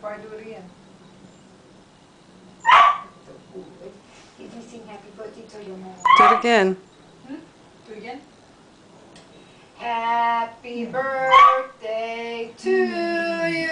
Try to do it again. Did you sing happy birthday to your mom? Do it again. Do it again. Happy birthday to you.